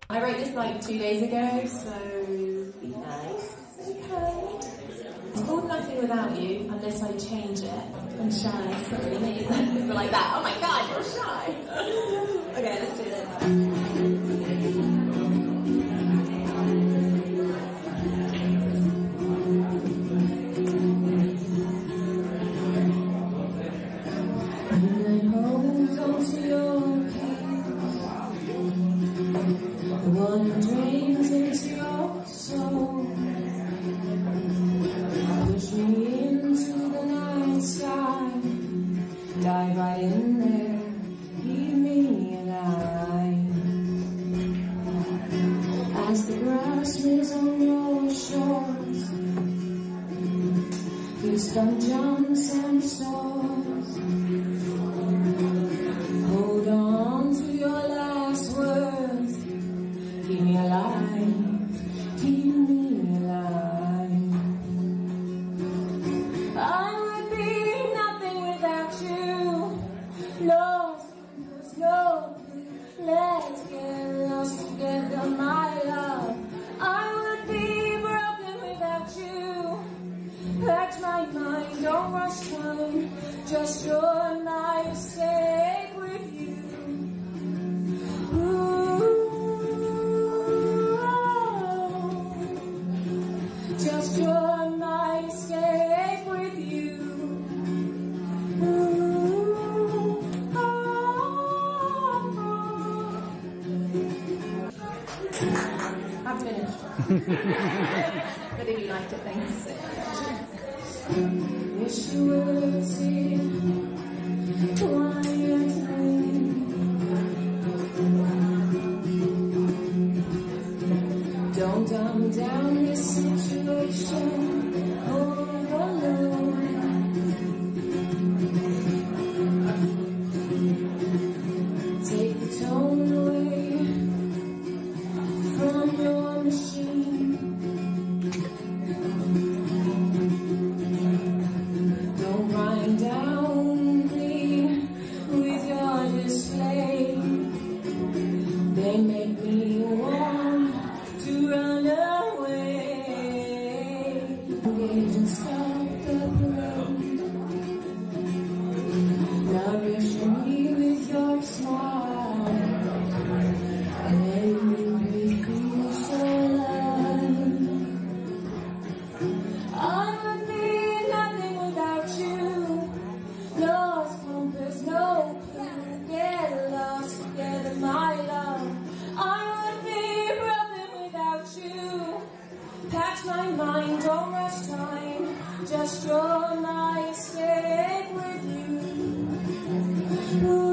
I wrote this like 2 days ago, so be nice, be kind. It's called Nothing Without You, unless I change it. I'm shy, it's not really me. People like that, oh my god, you're shy. Okay, let's do this. One drains into your soul. Push me into the night sky. Dive right in there. Keep me alive. As the grass smears on your shores, goosebumps, jumps and soars. Hold on to your last words. Keep me alive, keep me alive. I would be nothing without you. Lost, there's no clue. Let's get lost together, my love. I would be broken without you. Hurt my mind, don't rush time. Just your night, stay with you. Just your night, escape with you. Ooh, oh, oh. I'm finished. But if you liked it, thanks. Wish you would see quietly. Don't dumb down this situation alone. Take the tone away from your machine. Don't grind down me with your display. They make me want to run away. Engage and stop the parade. Nourish me with your smile. And make me feel so alive. I would be nothing without you. Lost compass, no clue. Get lost together, my love. I would be broken without you. Catch my mind, don't rush time. Just draw my escape with you. Ooh.